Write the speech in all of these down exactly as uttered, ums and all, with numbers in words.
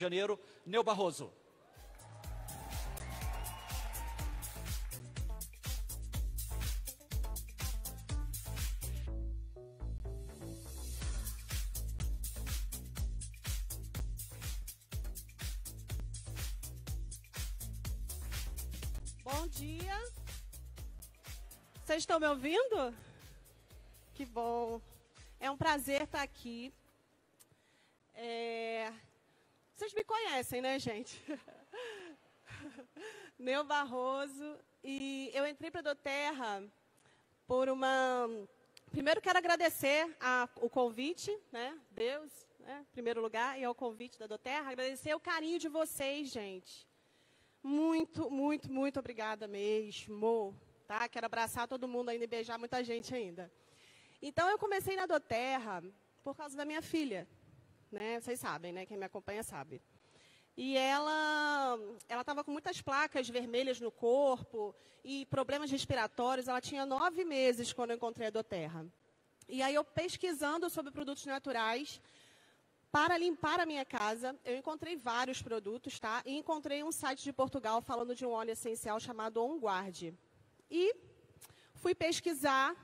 Janeiro, Neu Barroso. Bom dia. Vocês estão me ouvindo? Que bom. É um prazer estar aqui. É... Vocês me conhecem, né, gente? Neu Barroso. E eu entrei para a Doterra por uma... Primeiro quero agradecer a... o convite, né? Deus, né? Em primeiro lugar, e ao convite da Doterra. Agradecer o carinho de vocês, gente. Muito, muito, muito obrigada mesmo. Tá? Quero abraçar todo mundo ainda e beijar muita gente ainda. Então, eu comecei na Doterra por causa da minha filha. Né? Vocês sabem, né? Quem me acompanha sabe. E ela ela estava com muitas placas vermelhas no corpo e problemas respiratórios. Ela tinha nove meses quando eu encontrei a Doterra. E aí, eu pesquisando sobre produtos naturais, para limpar a minha casa, eu encontrei vários produtos, tá? E encontrei um site de Portugal falando de um óleo essencial chamado On Guard. E fui pesquisar,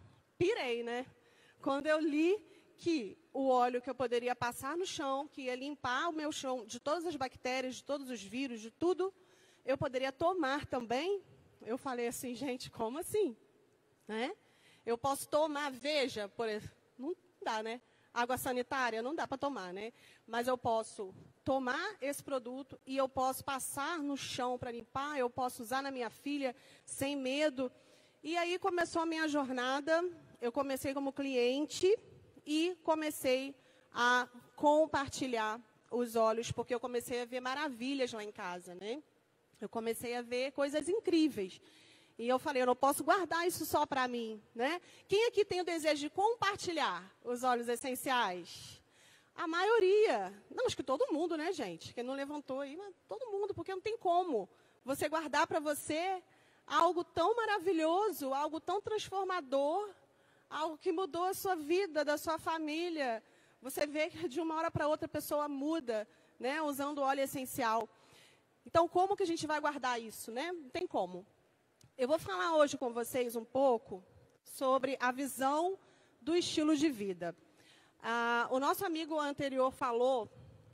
pirei, né? Quando eu li que o óleo que eu poderia passar no chão, que ia limpar o meu chão de todas as bactérias, de todos os vírus, de tudo, eu poderia tomar também. Eu falei assim, gente, como assim? Né? Eu posso tomar, veja, por exemplo, não dá, né? Água sanitária não dá para tomar, né? Mas eu posso tomar esse produto e eu posso passar no chão para limpar, eu posso usar na minha filha sem medo. E aí começou a minha jornada, eu comecei como cliente e comecei a compartilhar os óleos, porque eu comecei a ver maravilhas lá em casa, né? Eu comecei a ver coisas incríveis. E eu falei, eu não posso guardar isso só para mim, né? Quem aqui tem o desejo de compartilhar os óleos essenciais? A maioria. Não, acho que todo mundo, né, gente? Quem não levantou aí, mas todo mundo, porque não tem como você guardar para você algo tão maravilhoso, algo tão transformador, algo que mudou a sua vida, da sua família. Você vê que de uma hora para outra a pessoa muda, né, usando óleo essencial. Então, como que a gente vai guardar isso, né? Não tem como. Eu vou falar hoje com vocês um pouco sobre a visão do estilo de vida. Ah, o nosso amigo anterior falou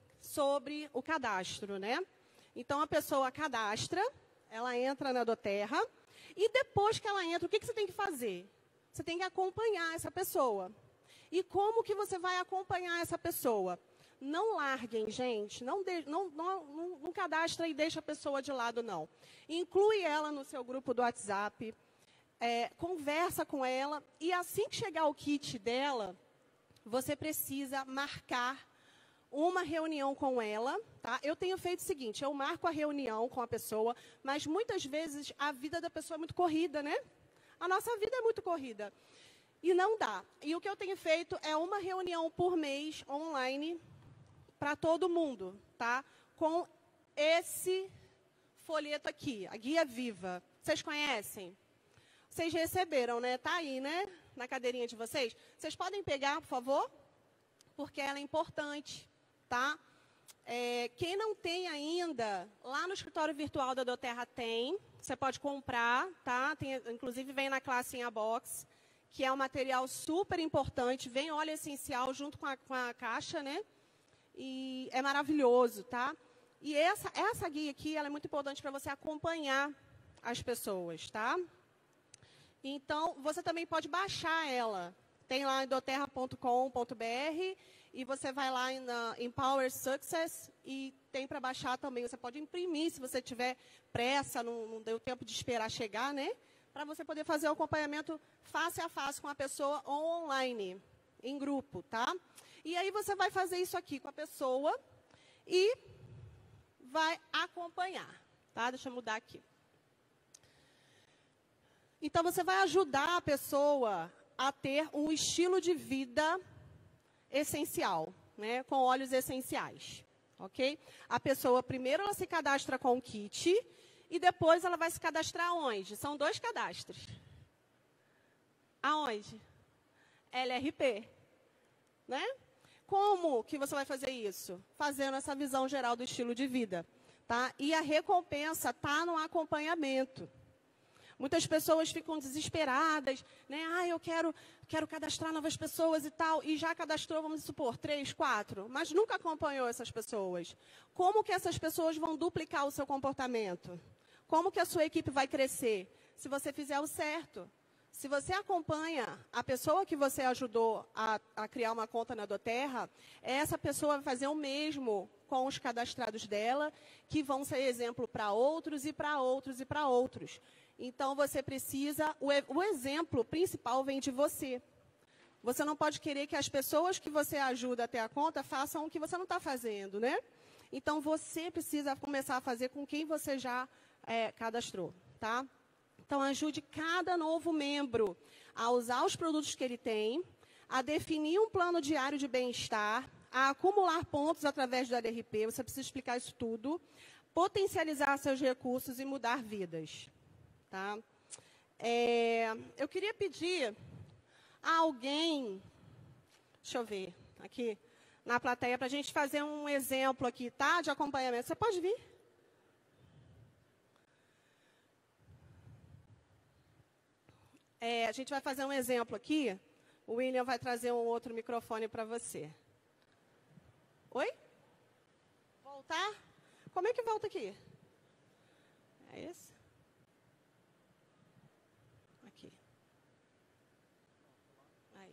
sobre o cadastro, né? Então, a pessoa cadastra, ela entra na Doterra, e depois que ela entra, o que, que você tem que fazer? Você tem que acompanhar essa pessoa. E como que você vai acompanhar essa pessoa? Não larguem, gente. Não, de, não, não, não, não cadastra e deixa a pessoa de lado, não. Inclui ela no seu grupo do WhatsApp. É, conversa com ela. E assim que chegar o kit dela, você precisa marcar uma reunião com ela. Tá? Eu tenho feito o seguinte, eu marco a reunião com a pessoa, mas muitas vezes a vida da pessoa é muito corrida, né? A nossa vida é muito corrida. E não dá. E o que eu tenho feito é uma reunião por mês online para todo mundo, tá? Com esse folheto aqui, a Guia Viva. Vocês conhecem? Vocês receberam, né? Tá aí, né? Na cadeirinha de vocês. Vocês podem pegar, por favor? Porque ela é importante, tá? É, quem não tem ainda, lá no escritório virtual da Doterra tem. Você pode comprar, tá? Tem, inclusive, vem na classe em a box, que é um material super importante. Vem óleo essencial junto com a, com a caixa, né? E é maravilhoso, tá? E essa, essa guia aqui, ela é muito importante para você acompanhar as pessoas, tá? Então, você também pode baixar ela. Tem lá em doterra ponto com ponto br e você vai lá em uh, Empower Success e tem para baixar também. Você pode imprimir se você tiver pressa, não, não deu tempo de esperar chegar, né? Para você poder fazer o acompanhamento face a face com a pessoa online, em grupo, tá? E aí você vai fazer isso aqui com a pessoa e vai acompanhar, tá? Deixa eu mudar aqui. Então, você vai ajudar a pessoa a ter um estilo de vida essencial, né? Com óleos essenciais, ok? A pessoa, primeiro, ela se cadastra com o kit e depois ela vai se cadastrar onde? São dois cadastros. Aonde? L R P, né? Como que você vai fazer isso? Fazendo essa visão geral do estilo de vida, tá? E a recompensa está no acompanhamento. Muitas pessoas ficam desesperadas, né? Ah, eu quero, quero cadastrar novas pessoas e tal, e já cadastrou, vamos supor, três, quatro, mas nunca acompanhou essas pessoas. Como que essas pessoas vão duplicar o seu comportamento? Como que a sua equipe vai crescer? Se você fizer o certo. Se você acompanha a pessoa que você ajudou a, a criar uma conta na doTERRA, essa pessoa vai fazer o mesmo com os cadastrados dela, que vão ser exemplo para outros e para outros e para outros. Então, você precisa... O, o exemplo principal vem de você. Você não pode querer que as pessoas que você ajuda a ter a conta façam o que você não está fazendo, né? Então, você precisa começar a fazer com quem você já é, cadastrou, tá? Então, ajude cada novo membro a usar os produtos que ele tem, a definir um plano diário de bem-estar, a acumular pontos através do L R P, você precisa explicar isso tudo, potencializar seus recursos e mudar vidas. Tá? É, eu queria pedir a alguém, deixa eu ver, aqui na plateia, para a gente fazer um exemplo aqui, tá? De acompanhamento. Você pode vir? É, a gente vai fazer um exemplo aqui. O William vai trazer um outro microfone para você. Oi? Voltar? Como é que volta aqui? É esse? Aqui. Aí.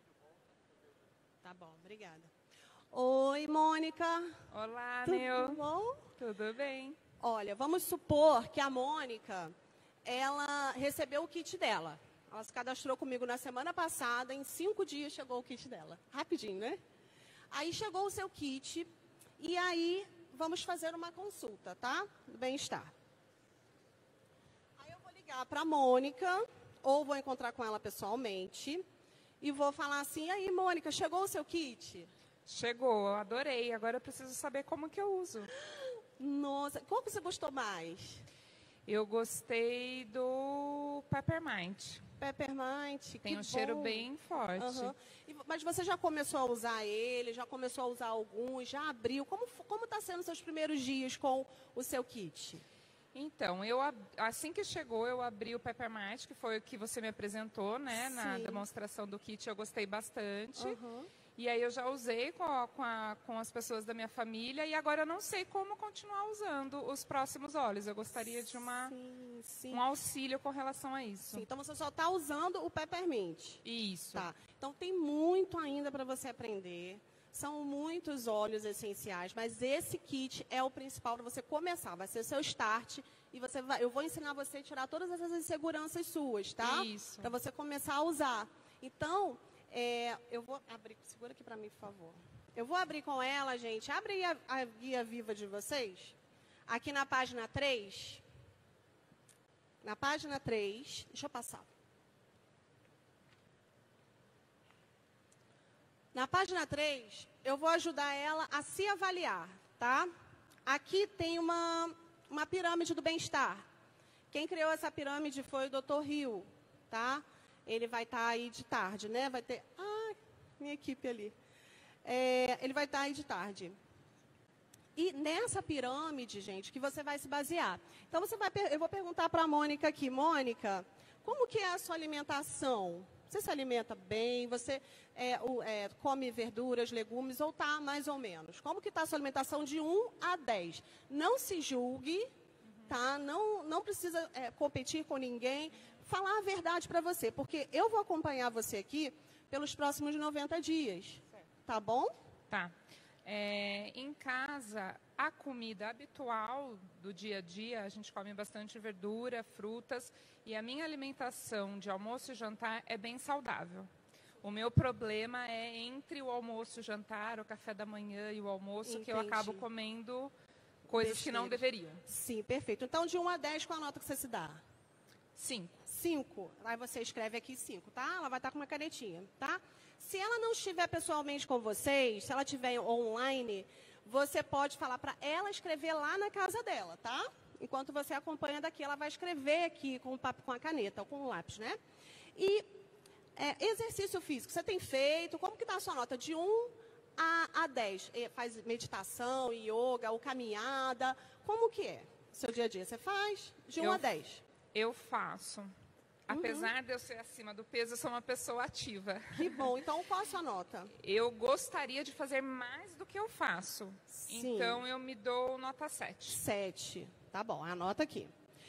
Tá bom, obrigada. Oi, Mônica. Olá, Tudo Neu. bom? Tudo bem? Olha, vamos supor que a Mônica, ela recebeu o kit dela. Ela se cadastrou comigo na semana passada, em cinco dias chegou o kit dela. Rapidinho, né? Aí chegou o seu kit, e aí vamos fazer uma consulta, tá? Do bem-estar. Aí eu vou ligar para a Mônica, ou vou encontrar com ela pessoalmente, e vou falar assim, e aí, Mônica, chegou o seu kit? Chegou, eu adorei. Agora eu preciso saber como que eu uso. Nossa, qual que você gostou mais? Eu gostei do Peppermint. Peppermint, Tem que um cheiro bom. bem forte. Uhum. E, mas você já começou a usar ele, já começou a usar alguns, já abriu? Como como está sendo os seus primeiros dias com o seu kit? Então, eu, ab- assim que chegou, eu abri o Peppermint, que foi o que você me apresentou, né? Na Sim. demonstração do kit, eu gostei bastante. Uhum. E aí eu já usei com, a- com, a- com as pessoas da minha família e agora eu não sei como continuar usando os próximos óleos. Eu gostaria de uma, Sim, sim. um auxílio com relação a isso. Sim, então você só está usando o Peppermint. Isso. Tá. Então tem muito ainda para você aprender. São muitos óleos essenciais, mas esse kit é o principal para você começar. Vai ser o seu start e você vai, eu vou ensinar você a tirar todas essas inseguranças suas, tá? Isso. Para você começar a usar. Então, é, eu vou abrir, segura aqui para mim, por favor. Eu vou abrir com ela, gente. Abre aí a, a guia viva de vocês. Aqui na página três. Na página três. Deixa eu passar. Na página três, eu vou ajudar ela a se avaliar, tá? Aqui tem uma, uma pirâmide do bem-estar. Quem criou essa pirâmide foi o doutor Hill, tá? Ele vai estar aí de tarde, né? Vai ter... Ah, minha equipe ali. É, ele vai estar aí de tarde. E nessa pirâmide, gente, que você vai se basear. Então, você vai, eu vou perguntar para a Mônica aqui. Mônica, como que é a sua alimentação? Você se alimenta bem? Você é, o, é, come verduras, legumes ou tá mais ou menos? Como que está a sua alimentação de um a dez? Não se julgue, tá? Não, não precisa é, competir com ninguém. Falar a verdade para você, porque eu vou acompanhar você aqui pelos próximos noventa dias. Tá bom? Tá. É, em casa, a comida habitual do dia a dia, a gente come bastante verdura, frutas, e a minha alimentação de almoço e jantar é bem saudável. O meu problema é entre o almoço, o jantar, o café da manhã e o almoço, Entendi. que eu acabo comendo coisas que não deveriam. Sim, perfeito. Então, de um a dez, qual a nota que você se dá? Cinco. cinco. Aí você escreve aqui cinco, tá? Ela vai estar com uma canetinha, tá? Se ela não estiver pessoalmente com vocês, se ela estiver online, você pode falar para ela escrever lá na casa dela, tá? Enquanto você acompanha daqui, ela vai escrever aqui com o papo, com a caneta ou com o lápis, né? E é, exercício físico, você tem feito? Como que está a sua nota? De um a, a dez? Faz meditação, yoga ou caminhada? Como que é o seu dia a dia? Você faz de um Eu- a dez? Eu faço. Apesar de eu ser acima do peso, eu sou uma pessoa ativa. Que bom. Então, qual a sua nota? Eu gostaria de fazer mais do que eu faço. Sim. Então, eu me dou nota sete. Sete. Tá bom, anota aqui.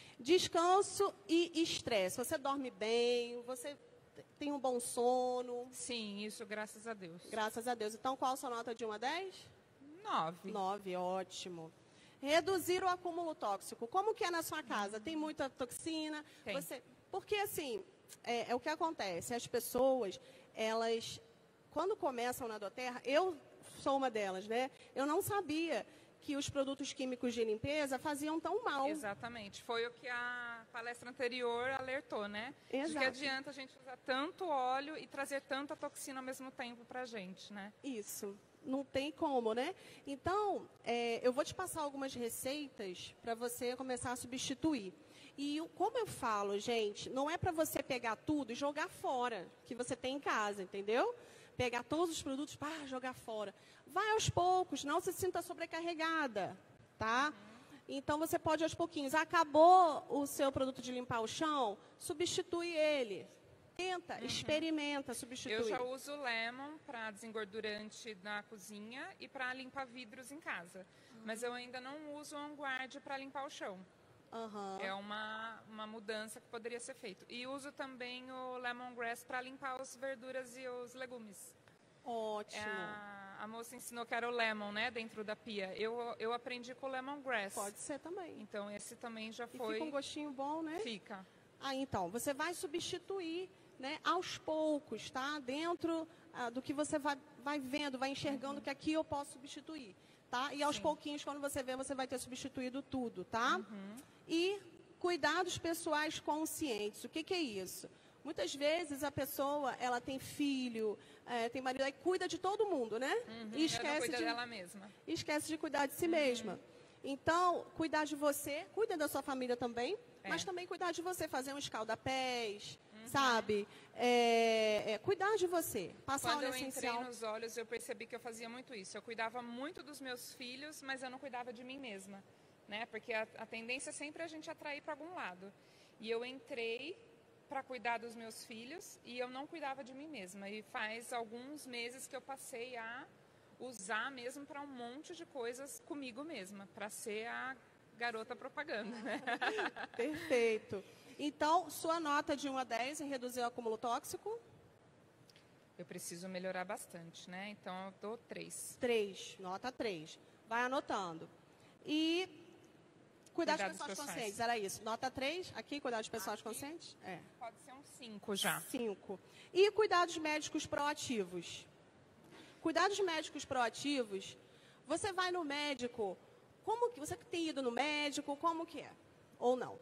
Descanso e estresse. Você dorme bem? Você tem um bom sono? Sim, isso graças a Deus. Graças a Deus. Então, qual a sua nota de um a dez? Nove. Nove, ótimo. Reduzir o acúmulo tóxico. Como que é na sua casa? Tem muita toxina? Tem. Você... Porque, assim, é, é o que acontece. As pessoas, elas, quando começam na doTERRA, eu sou uma delas, né? Eu não sabia que os produtos químicos de limpeza faziam tão mal. Exatamente. Foi o que a palestra anterior alertou, né? De que Exato. adianta a gente usar tanto óleo e trazer tanta toxina ao mesmo tempo pra gente, né? Isso. Não tem como, né? Então, é, eu vou te passar algumas receitas para você começar a substituir. E o- como eu falo, gente, não é para você pegar tudo e jogar fora, que você tem em casa, entendeu? Pegar todos os produtos para jogar fora. Vai aos poucos, não se sinta sobrecarregada, tá? Então, você pode aos pouquinhos. Acabou o seu produto de limpar o chão, substitui ele. Tenta, experimenta substituir. Eu já uso lemon para desengordurante na cozinha e para limpar vidros em casa. Mas eu ainda não uso on guard para limpar o chão. Aham. É uma, uma mudança que poderia ser feita. E uso também o lemongrass para limpar as verduras e os legumes. Ótimo. É a, a moça ensinou que era o lemon, né, dentro da pia. Eu, eu aprendi com o lemongrass. Pode ser também. Então esse também já E foi. fica um gostinho bom, né? Fica. Ah, então, você vai substituir, né, aos poucos, tá? Dentro ah, do que você vai, vai vendo, vai enxergando que aqui eu posso substituir, tá? E aos Sim. pouquinhos, quando você vê, você vai ter substituído tudo, tá? E cuidados pessoais conscientes. O que, que é isso? Muitas vezes a pessoa, ela tem filho, eh, tem marido, aí cuida de todo mundo, né? E Ela não esquece cuida de, dela mesma. esquece de cuidar de si mesma. Então, cuidar de você, cuida da sua família também, É. mas também cuidar de você, fazer um escalda-pés, sabe? É, é, cuidar de você, passar Quando óleo eu entrei essencial. nos olhos, eu percebi que eu fazia muito isso. Eu cuidava muito dos meus filhos, mas eu não cuidava de mim mesma, né? Porque a, a tendência é sempre a gente atrair para algum lado. E eu entrei para cuidar dos meus filhos e eu não cuidava de mim mesma. E faz alguns meses que eu passei a usar mesmo para um monte de coisas comigo mesma, para ser a garota propaganda, né? Perfeito. Então, sua nota de um a dez em reduzir o acúmulo tóxico? Eu preciso melhorar bastante, né? Então eu dou três. três, nota três. Vai anotando. E cuidar de Cuidados pessoas pessoais. conscientes, era isso. Nota três, aqui, cuidar de pessoas Aqui. conscientes? É. Pode ser um cinco já. Cinco. E cuidados médicos proativos. Cuidados médicos proativos, você vai no médico, como que você tem ido no médico, como que é? Ou não?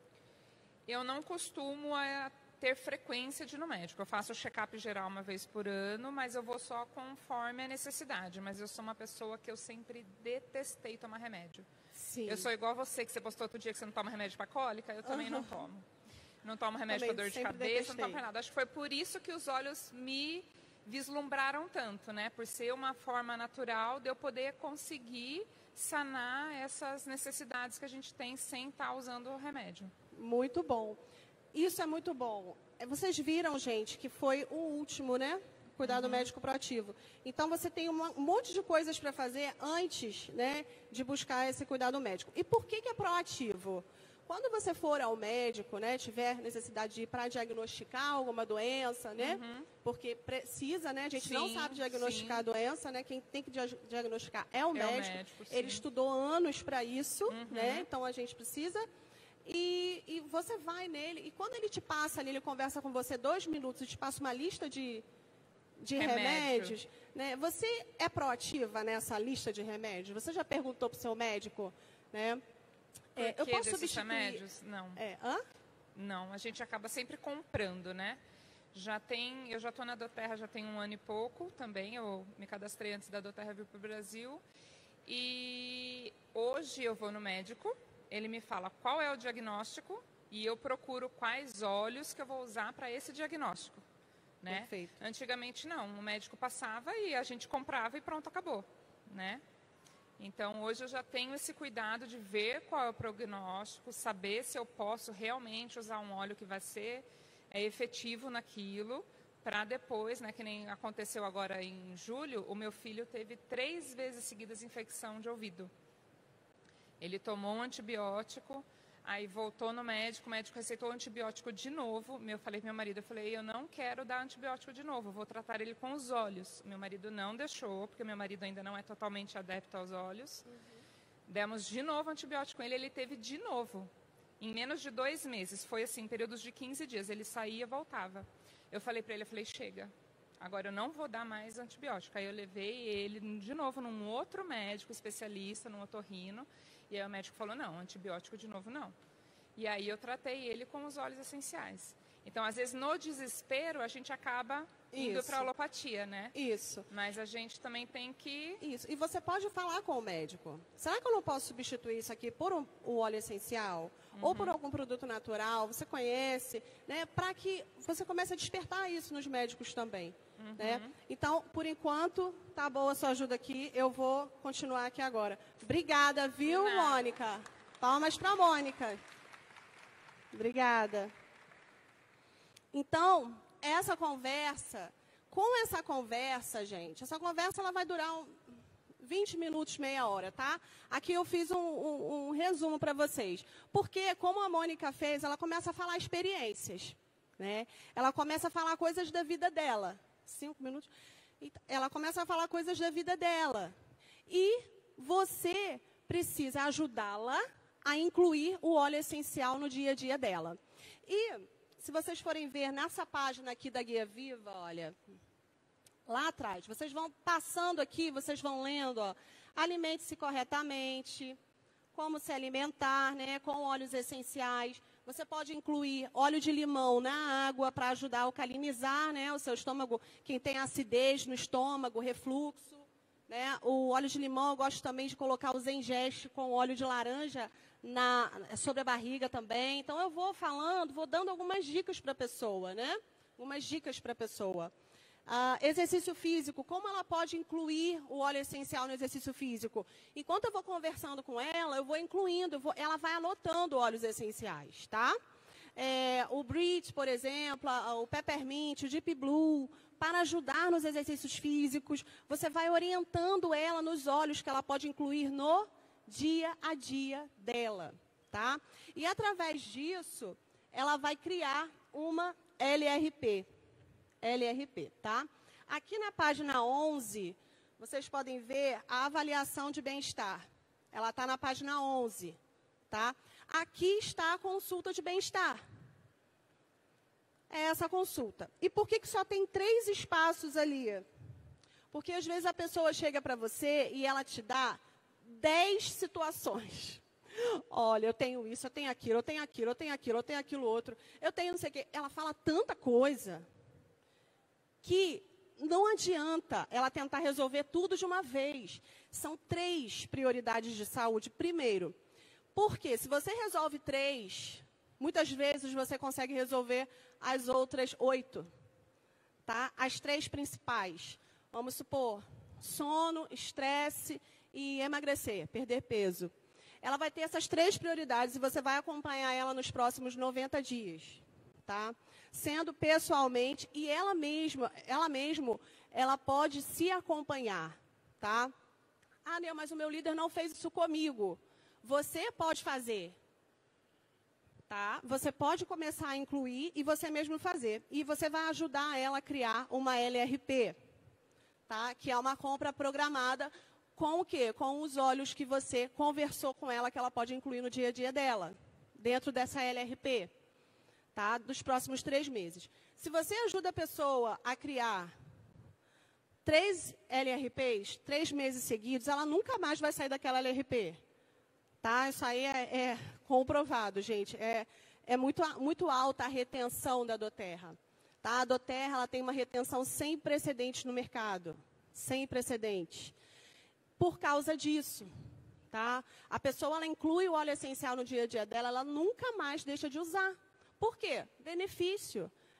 Eu não costumo é, ter frequência de ir no médico. Eu faço o check-up geral uma vez por ano, mas eu vou só conforme a necessidade. Mas eu sou uma pessoa que eu sempre detestei tomar remédio. Sim. Eu sou igual você, que você postou outro dia que você não toma remédio para cólica, eu também não tomo. Não tomo remédio Também para dor de sempre cabeça, não detestei. tomo pra nada. Acho que foi por isso que os olhos me vislumbraram tanto, né? Por ser uma forma natural de eu poder conseguir sanar essas necessidades que a gente tem sem estar usando o remédio. Muito bom. Isso é muito bom. É, vocês viram, gente, que foi o último, né? Cuidado médico proativo. Então, você tem uma- um monte de coisas para fazer antes, né, de buscar esse cuidado médico. E por que que é proativo? Quando você for ao médico, né, tiver necessidade de ir para diagnosticar alguma doença, né? Porque precisa, né? A gente não Sim, sabe diagnosticar sim. a doença, né? Quem tem que dia- diagnosticar é o o médico. médico, Ele sim. estudou anos para isso, né? Então a gente precisa. E, e você vai nele, e quando ele te passa ali, ele conversa com você dois minutos e te passa uma lista de, de Remédio. remédios, né? Você é proativa nessa lista de remédios? Você já perguntou para o seu médico, né? É, Por eu que posso desses substituir? remédios? Não. É, hã? Não, a gente acaba sempre comprando, né? Já tem, eu já estou na doTERRA já tem um ano e pouco também, eu me cadastrei antes da doTERRA vir para o Brasil. E hoje eu vou no médico, ele me fala qual é o diagnóstico e eu procuro quais óleos que eu vou usar para esse diagnóstico. né? Perfeito. Antigamente não, o médico passava e a gente comprava e pronto, acabou, né? Então hoje eu já tenho esse cuidado de ver qual é o prognóstico, saber se eu posso realmente usar um óleo que vai ser é, efetivo naquilo, para depois, né, que nem aconteceu agora em julho, o meu filho teve três vezes seguidas infecção de ouvido. Ele tomou um antibiótico, aí voltou no médico, o médico receitou o antibiótico de novo. Eu falei para meu marido, eu falei, eu não quero dar antibiótico de novo, eu vou tratar ele com os olhos. Meu marido não deixou, porque meu marido ainda não é totalmente adepto aos olhos. Uhum. Demos de novo antibiótico com ele, ele teve de novo. Em menos de dois meses, foi assim, períodos de quinze dias, ele saía e voltava. Eu falei para ele, eu falei, chega, agora eu não vou dar mais antibiótico. Aí eu levei ele de novo num outro médico especialista, num otorrino, e aí o médico falou, não, antibiótico de novo não. E aí eu tratei ele com os óleos essenciais. Então, às vezes, no desespero, a gente acaba indo para a alopatia, né? Isso. Mas a gente também tem que... Isso. E você pode falar com o médico. Será que eu não posso substituir isso aqui por um, um óleo essencial? Uhum. Ou por algum produto natural? Você conhece? Né? Para que você comece a despertar isso nos médicos também. Uhum. Né? Então, por enquanto, tá boa a sua ajuda aqui. Eu vou continuar aqui agora. Obrigada, viu, Mônica? Palmas para a Mônica. Obrigada. Então, essa conversa, com essa conversa, gente, essa conversa ela vai durar um, vinte minutos, meia hora, tá? Aqui eu fiz um, um, um resumo para vocês. Porque, como a Mônica fez, ela começa a falar experiências, né? Ela começa a falar coisas da vida dela. Cinco minutos. Ela começa a falar coisas da vida dela. E você precisa ajudá-la a incluir o óleo essencial no dia a dia dela. E, se vocês forem ver nessa página aqui da Guia Viva, olha, lá atrás, vocês vão passando aqui, vocês vão lendo, ó, alimente-se corretamente, como se alimentar, né, com óleos essenciais. Você pode incluir óleo de limão na água para ajudar a alcalinizar, né, o seu estômago, quem tem acidez no estômago, refluxo. Né? O óleo de limão, eu gosto também de colocar o Zengeste com óleo de laranja na, sobre a barriga também. Então, eu vou falando, vou dando algumas dicas para a pessoa, né? Algumas dicas para a pessoa. Ah, exercício físico, como ela pode incluir o óleo essencial no exercício físico? Enquanto eu vou conversando com ela, eu vou incluindo, eu vou, ela vai anotando óleos essenciais, tá? É, o Brit, por exemplo, o Peppermint, o Deep Blue, para ajudar nos exercícios físicos. Você vai orientando ela nos óleos que ela pode incluir no dia a dia dela, tá? E através disso, ela vai criar uma L R P. L R P, tá? Aqui na página onze, vocês podem ver a avaliação de bem-estar. Ela está na página onze, tá? Aqui está a consulta de bem-estar. É essa consulta. E por que que só tem três espaços ali? Porque às vezes a pessoa chega para você e ela te dá dez situações. Olha, eu tenho isso, eu tenho aquilo, eu tenho aquilo, eu tenho aquilo, eu tenho aquilo outro. Eu tenho não sei o quê. Ela fala tanta coisa que não adianta ela tentar resolver tudo de uma vez. São três prioridades de saúde. Primeiro, porque se você resolve três, muitas vezes você consegue resolver as outras oito, tá? As três principais. Vamos supor, sono, estresse e emagrecer, perder peso. Ela vai ter essas três prioridades e você vai acompanhar ela nos próximos noventa dias, tá? Sendo pessoalmente, e ela mesma, ela mesmo, ela pode se acompanhar, tá? Ah, Neu, mas o meu líder não fez isso comigo. Você pode fazer. Tá? Você pode começar a incluir e você mesmo fazer. E você vai ajudar ela a criar uma L R P, tá? Que é uma compra programada com o quê? Com os óleos que você conversou com ela, que ela pode incluir no dia a dia dela, dentro dessa L R P, tá? Dos próximos três meses. Se você ajuda a pessoa a criar três L R Ps, três meses seguidos, ela nunca mais vai sair daquela L R P. Tá? Isso aí é, é comprovado, gente. É, é muito, muito alta a retenção da doTERRA. Tá? A doTERRA ela tem uma retenção sem precedentes no mercado. Sem precedentes. Por causa disso. Tá? A pessoa ela inclui o óleo essencial no dia a dia dela, ela nunca mais deixa de usar. Por quê? Benefício.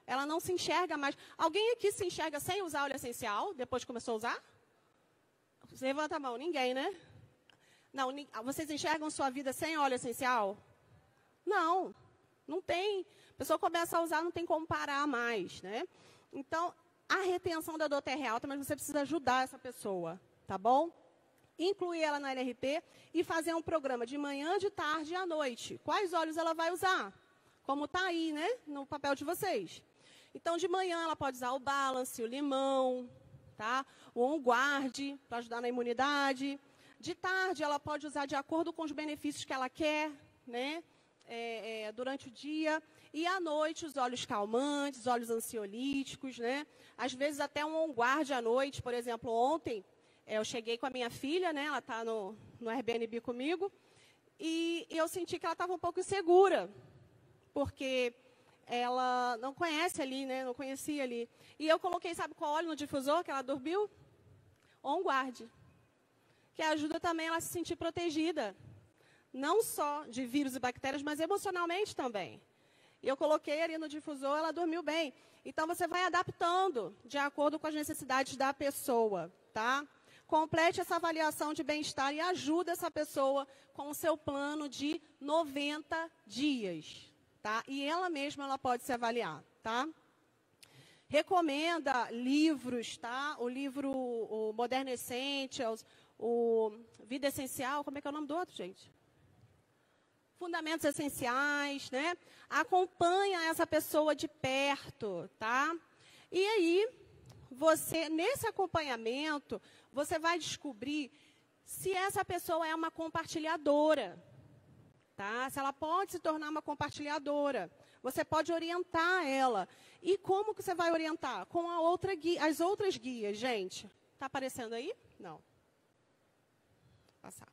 ela não se enxerga mais. Alguém aqui se enxerga sem usar óleo essencial, depois que começou a usar? Levanta a mão, ninguém, né? Não, vocês enxergam sua vida sem óleo essencial? Não, não tem. A pessoa começa a usar, não tem como parar mais, né? Então, a retenção da doTERRA é alta, mas você precisa ajudar essa pessoa, tá bom? Incluir ela na L R P e fazer um programa de manhã, de tarde e à noite. Quais óleos ela vai usar? Como está aí, né, no papel de vocês. Então, de manhã, ela pode usar o Balance, o limão, tá? O On Guard, para ajudar na imunidade. De tarde, ela pode usar de acordo com os benefícios que ela quer, né? É, é, durante o dia. E à noite, os óleos calmantes, óleos ansiolíticos, né? Às vezes, até um On Guard à noite. Por exemplo, ontem, eu cheguei com a minha filha, né? Ela está no, no Airbnb comigo. E eu senti que ela estava um pouco insegura, porque ela não conhece ali, né? Não conhecia ali. E eu coloquei, sabe qual óleo no difusor que ela dormiu? On Guard. Que ajuda também ela a se sentir protegida. Não só de vírus e bactérias, mas emocionalmente também. E eu coloquei ali no difusor, ela dormiu bem. Então, você vai adaptando de acordo com as necessidades da pessoa, tá? Complete essa avaliação de bem-estar e ajuda essa pessoa com o seu plano de noventa dias, tá? E ela mesma ela pode se avaliar, tá? Recomenda livros, tá? O livro o Moderno Essentials, o Vida Essencial, como é que é o nome do outro, gente? Fundamentos Essenciais, né? Acompanha essa pessoa de perto, tá? E aí, você, nesse acompanhamento, você vai descobrir se essa pessoa é uma compartilhadora, tá? Se ela pode se tornar uma compartilhadora. Você pode orientar ela. E como que você vai orientar? Com a outra guia, as outras guias, gente. Está aparecendo aí? Não. Vou passar.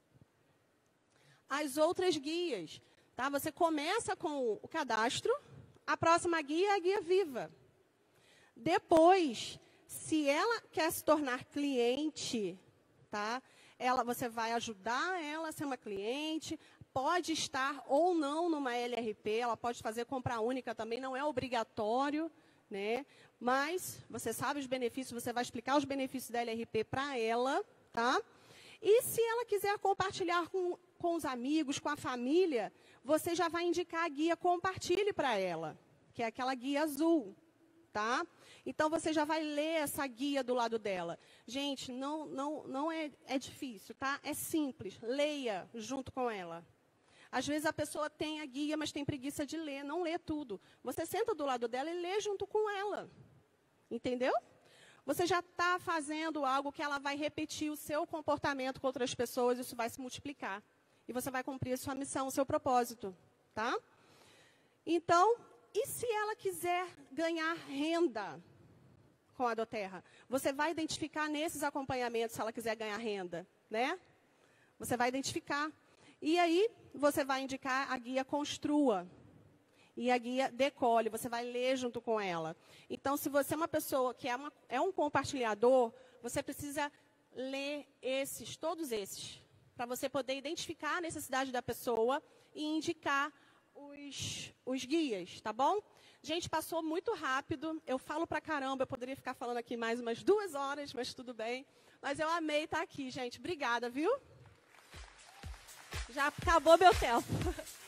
As outras guias, tá? Você começa com o cadastro, a próxima guia é a guia viva. Depois, se ela quer se tornar cliente, tá? Ela, você vai ajudar ela a ser uma cliente, pode estar ou não numa L R P, ela pode fazer compra única também, não é obrigatório, né? Mas você sabe os benefícios, você vai explicar os benefícios da L R P para ela, tá? E se ela quiser compartilhar com, com os amigos, com a família, você já vai indicar a guia Compartilhe para ela, que é aquela guia azul, tá? Então, você já vai ler essa guia do lado dela. Gente, não, não, não é, é difícil, tá? É simples. Leia junto com ela. Às vezes, a pessoa tem a guia, mas tem preguiça de ler. Não lê tudo. Você senta do lado dela e lê junto com ela. Entendeu? Você já está fazendo algo que ela vai repetir o seu comportamento com outras pessoas, isso vai se multiplicar. E você vai cumprir a sua missão, o seu propósito, tá? Então, e se ela quiser ganhar renda com a doTERRA? Você vai identificar nesses acompanhamentos se ela quiser ganhar renda, né? Você vai identificar. E aí, você vai indicar a guia Construa. E a guia Decole, você vai ler junto com ela. Então, se você é uma pessoa que é, uma, é um compartilhador, você precisa ler esses, todos esses, para você poder identificar a necessidade da pessoa e indicar os, os guias, tá bom? Gente, passou muito rápido, eu falo pra caramba, eu poderia ficar falando aqui mais umas duas horas, mas tudo bem. Mas eu amei estar aqui, gente. Obrigada, viu? Já acabou meu tempo.